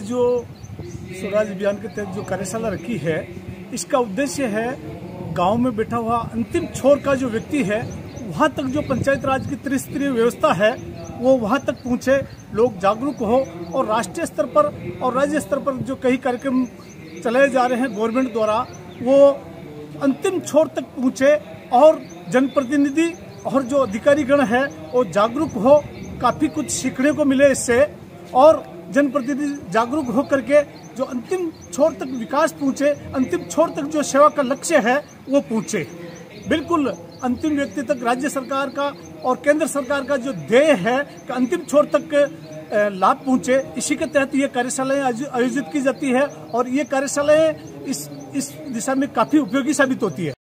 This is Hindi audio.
जो स्वराज अभियान के तहत जो कार्यशाला रखी है, इसका उद्देश्य है गांव में बैठा हुआ अंतिम छोर का जो व्यक्ति है वहां तक जो पंचायत राज की त्रिस्तरीय व्यवस्था है वो वहां तक पहुंचे, लोग जागरूक हो और राष्ट्रीय स्तर पर और राज्य स्तर पर जो कई कार्यक्रम चलाए जा रहे हैं गवर्नमेंट द्वारा वो अंतिम छोर तक पहुंचे और जनप्रतिनिधि और जो अधिकारीगण है वो जागरूक हो। काफी कुछ सीखने को मिले इससे और जनप्रतिनिधि जागरूक हो करके जो अंतिम छोर तक विकास पहुंचे, अंतिम छोर तक जो सेवा का लक्ष्य है वो पहुंचे। बिल्कुल अंतिम व्यक्ति तक राज्य सरकार का और केंद्र सरकार का जो ध्येय है कि अंतिम छोर तक लाभ पहुंचे, इसी के तहत ये कार्यशालाएं आयोजित की जाती है और ये कार्यशालाएं इस दिशा में काफी उपयोगी साबित होती है।